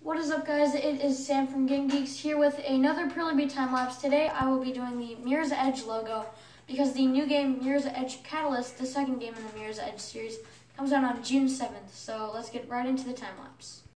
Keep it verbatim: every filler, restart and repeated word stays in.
What is up, guys? It is Sam from Game Geeks here with another Purely time lapse. Today I will be doing the Mirror's Edge logo because the new game Mirror's Edge Catalyst, the second game in the Mirror's Edge series, comes out on June seventh. So let's get right into the time lapse.